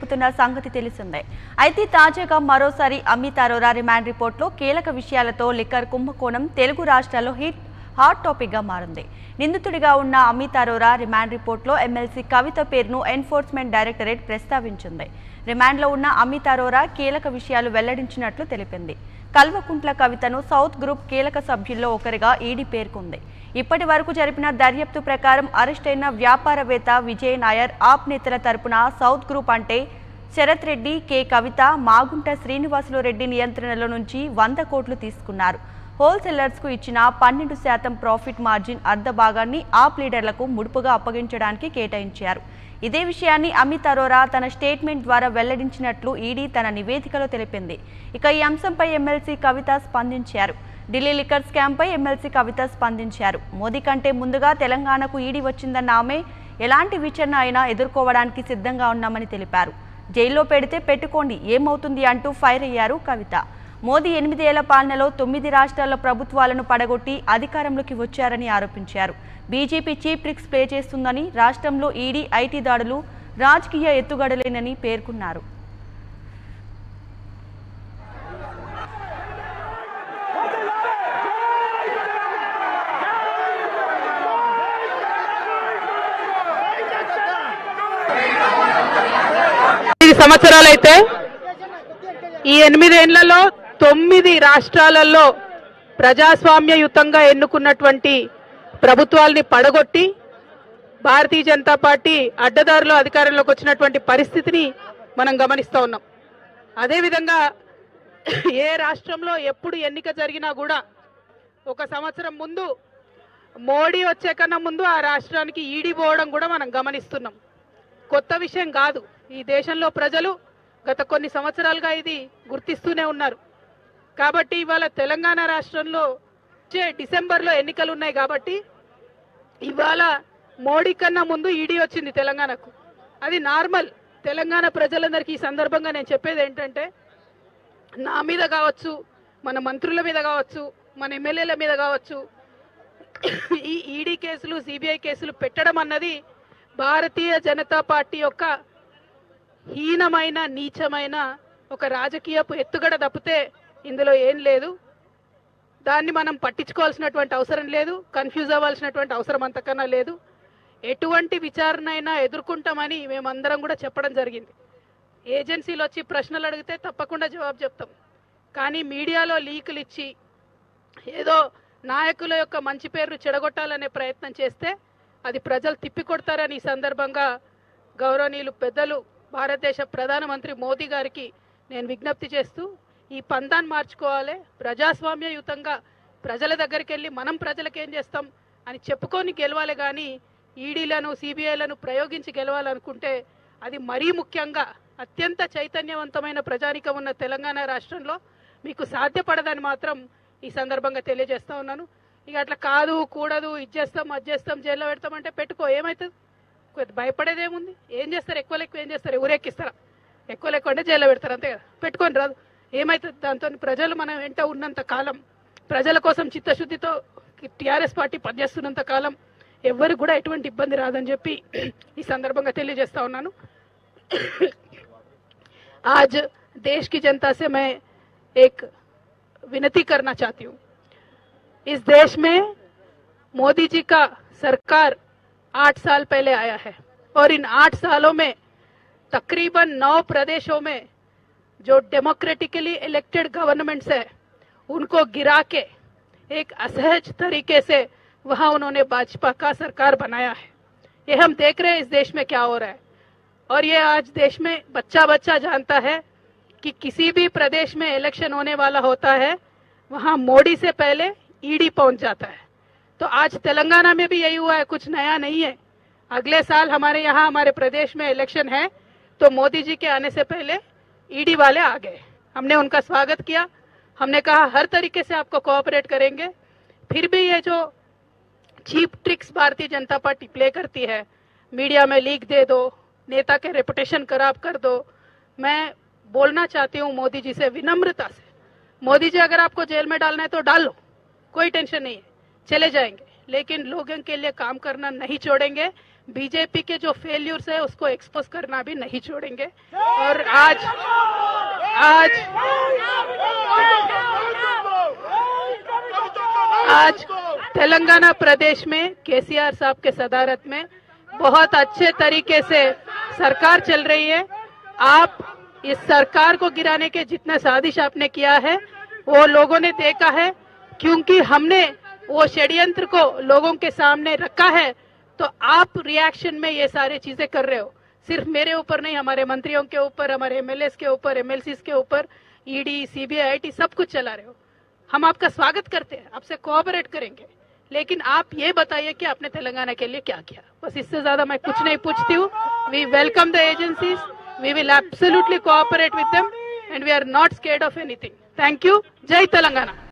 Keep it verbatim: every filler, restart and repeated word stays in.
చెబుతున్న సంగతి తెలిసిందే. అయితే తాజాగా మరోసారి అమిత్ అరోరా రిమాండ్ రిపోర్ట్లో కీలక విషయాలతో లిక్కర్ కుంభకోణం తెలుగు రాష్ట్రాల్లో హిట్ హాట్ టాపిక్ గా మారింది. నిందితుడిగా ఉన్న అమిత్ అరోరా రిమాండ్ రిపోర్ట్లో ఎమ్మెల్సీ కవిత పేరును ఎన్ఫోర్స్మెంట్ డైరెక్టరేట్ ప్రస్తావించింది. రిమాండ్లో ఉన్న అమిత్ అరోరా కీలక విషయాలు వెల్లడించినట్లు తెలిపింది. కల్వకుంట్ల కవితను సౌత్ గ్రూప్ కీలక సభ్యుల్లో ఒకరిగా ఈడీ పేర్కొంది. ఇప్పటి వరకు జరిపిన దర్యాప్తు ప్రకారం అరెస్టైన వ్యాపారవేత్త విజయ్ నాయర్ ఆప్ నేతల తరపున సౌత్ గ్రూప్ అంటే శరత్ రెడ్డి, కె కవిత, మాగుంట శ్రీనివాసులు రెడ్డి నియంత్రణలో నుంచి వంద కోట్లు తీసుకున్నారు. హోల్సేలర్స్ కు ఇచ్చిన పన్నెండు శాతం ప్రాఫిట్ మార్జిన్ అర్ధ భాగాన్ని ఆప్ లీడర్లకు ముడుపుగా అప్పగించడానికి కేటాయించారు. ఇదే విషయాన్ని అమిత్ అరోరా తన స్టేట్మెంట్ ద్వారా వెల్లడించినట్లు ఈడీ తన నివేదికలో తెలిపింది. ఇక ఈ అంశంపై ఎమ్మెల్సీ కవిత స్పందించారు. ఢిల్లీ లిక్కర్ స్కామ్ పై ఎమ్మెల్సీ కవిత స్పందించారు. మోదీ కంటే ముందుగా తెలంగాణకు ఈడీ వచ్చిందన్న ఆమె ఎలాంటి విచారణ అయినా ఎదుర్కోవడానికి సిద్ధంగా ఉన్నామని తెలిపారు. జైల్లో పెడితే పెట్టుకోండి, ఏమవుతుంది అంటూ ఫైర్ అయ్యారు కవిత. మోదీ ఎనిమిదేళ్ల పాలనలో తొమ్మిది రాష్ట్రాల ప్రభుత్వాలను పడగొట్టి అధికారంలోకి వచ్చారని ఆరోపించారు. బీజేపీ చీప్ ట్రిక్స్ ప్లే చేస్తుందని, రాష్ట్రంలో ఈడీ, ఐటీ దాడులు రాజకీయ ఎత్తుగడలేనని పేర్కొన్నారు. సంవత్సరాలైతే ఈ ఎనిమిదేళ్లలో తొమ్మిది రాష్ట్రాలలో ప్రజాస్వామ్యయుతంగా ఎన్నుకున్నటువంటి ప్రభుత్వాల్ని పడగొట్టి భారతీయ జనతా పార్టీ అడ్డదారిలో అధికారంలోకి వచ్చినటువంటి పరిస్థితిని మనం గమనిస్తూ ఉన్నాం. అదేవిధంగా ఏ రాష్ట్రంలో ఎప్పుడు ఎన్నిక జరిగినా కూడా ఒక సంవత్సరం ముందు మోడీ వచ్చే కన్నా ముందు ఆ రాష్ట్రానికి ఈడీ పోవడం కూడా మనం గమనిస్తున్నాం. కొత్త విషయం కాదు. ఈ దేశంలో ప్రజలు గత కొన్ని సంవత్సరాలుగా ఇది గుర్తిస్తూనే ఉన్నారు. కాబట్టి ఇవాళ తెలంగాణ రాష్ట్రంలో వచ్చే డిసెంబర్లో ఎన్నికలు ఉన్నాయి. కాబట్టి ఇవాళ మోడీ కన్నా ముందు ఈడీ వచ్చింది తెలంగాణకు. అది నార్మల్. తెలంగాణ ప్రజలందరికీ ఈ సందర్భంగా నేను చెప్పేది ఏంటంటే, నా మీద కావచ్చు, మన మంత్రుల మీద కావచ్చు, మన ఎమ్మెల్యేల మీద కావచ్చు, ఈ ఈడీ కేసులు, సిబిఐ కేసులు పెట్టడం అన్నది భారతీయ జనతా పార్టీ యొక్క హీనమైన, నీచమైన ఒక రాజకీయపు ఎత్తుగడ తప్పితే ఇందులో ఏం లేదు. దాన్ని మనం పట్టించుకోవాల్సినటువంటి అవసరం లేదు, కన్ఫ్యూజ్ అవ్వాల్సినటువంటి అవసరం అంతకన్నా లేదు. ఎటువంటి విచారణ అయినా ఎదుర్కొంటామని మేమందరం కూడా చెప్పడం జరిగింది. ఏజెన్సీలు వచ్చి ప్రశ్నలు అడిగితే తప్పకుండా జవాబు చెప్తాం. కానీ మీడియాలో లీకులు ఇచ్చి ఏదో నాయకుల యొక్క మంచి పేరును చెడగొట్టాలనే ప్రయత్నం చేస్తే అది ప్రజలు తిప్పికొడతారని ఈ సందర్భంగా గౌరవనీయులు పెద్దలు భారతదేశ ప్రధానమంత్రి మోదీ గారికి నేను విజ్ఞప్తి చేస్తూ, ఈ పందాన్ని మార్చుకోవాలి. ప్రజాస్వామ్యయుతంగా ప్రజల దగ్గరికి వెళ్ళి మనం ప్రజలకు ఏం చేస్తాం అని చెప్పుకొని గెలవాలి. కానీ ఈడీలను, సిబిఐలను ప్రయోగించి గెలవాలనుకుంటే అది మరీ ముఖ్యంగా అత్యంత చైతన్యవంతమైన ప్రజానికం ఉన్న తెలంగాణ రాష్ట్రంలో మీకు సాధ్యపడదని మాత్రం ఈ సందర్భంగా తెలియజేస్తా ఉన్నాను. ఇక అట్లా కాదు, కూడదు, ఇది చేస్తాం, అది చేస్తాం, జైల్లో పెడతామంటే పెట్టుకో, ఏమవుతుంది? భయపడేదేముంది? ఏం చేస్తారు? ఎక్కువ ఎక్కువ ఏం చేస్తారు? ఊరెక్కిస్తారా? ఎక్కువ ఎక్కువ అంటే జైల్లో పెడతారు, అంతే కదా. పెట్టుకొని రాదు, ఏమవుతుంది? దాంతో ప్రజలు మనం వెంట ఉన్నంత కాలం, ప్రజల కోసం చిత్తశుద్ధితో టీఆర్ఎస్ పార్టీ పనిచేస్తున్నంత కాలం ఎవరికి కూడా ఎటువంటి ఇబ్బంది రాదని చెప్పి ఈ సందర్భంగా తెలియజేస్తా ఉన్నాను. आज देश की जनता से मैं एक विनती करना चाहती हूँ. इस देश में मोदी जी का सरकार आठ साल पहले आया है और इन आठ सालों में तकरीबन नौ प्रदेशों में जो डेमोक्रेटिकली इलेक्टेड गवर्नमेंट्स है उनको गिरा के एक असहज तरीके से वहां उन्होंने भाजपा का सरकार बनाया है. ये हम देख रहे हैं इस देश में क्या हो रहा है. और ये आज देश में बच्चा बच्चा जानता है कि किसी भी प्रदेश में इलेक्शन होने वाला होता है वहां मोदी से पहले ईडी पहुंच जाता है. तो आज तेलंगाना में भी यही हुआ है, कुछ नया नहीं है. अगले साल हमारे यहाँ हमारे प्रदेश में इलेक्शन है तो मोदी जी के आने से पहले ईडी वाले आ गए. हमने उनका स्वागत किया. हमने कहा हर तरीके से आपको कोऑपरेट करेंगे. फिर भी ये जो cheap tricks Bharatiya Janata party play करती है, मीडिया में लीक दे दो, नेता के रेपुटेशन खराब कर दो, मैं बोलना चाहती हूँ मोदी जी से विनम्रता से, मोदी जी अगर आपको जेल में डालना है तो डाल लो, कोई टेंशन नहीं है, चले जाएंगे, लेकिन लोगों के लिए काम करना नहीं छोड़ेंगे. बीजेपी के जो फेल्यूर्स है उसको एक्सपोज करना भी नहीं छोड़ेंगे। और आज आज आज तेलंगाना प्रदेश में केसीआर साहब के सदारत में बहुत अच्छे तरीके से सरकार चल रही है। आप इस सरकार को गिराने के जितना साजिश आपने किया है वो लोगों ने देखा है, क्योंकि हमने वो षड्यंत्र को लोगों के सामने रखा है। तो आप रिएक्शन में ये सारी चीजें कर रहे हो, सिर्फ मेरे ऊपर नहीं, हमारे मंत्रियों के ऊपर, हमारे एमएलएस के ऊपर, एमएलसीज के ऊपर, ईडी, सीबीआई, आईटी सब कुछ चला रहे हो। हम आपका स्वागत करते हैं, आपसे कोऑपरेट करेंगे, लेकिन आप ये बताइए कि आपने तेलंगाना के लिए क्या किया। बस इससे ज्यादा मैं कुछ नहीं पूछती हूँ। We welcome the agencies, we will absolutely cooperate with them and we are not scared of anything. Thank you. जय तेलंगाना।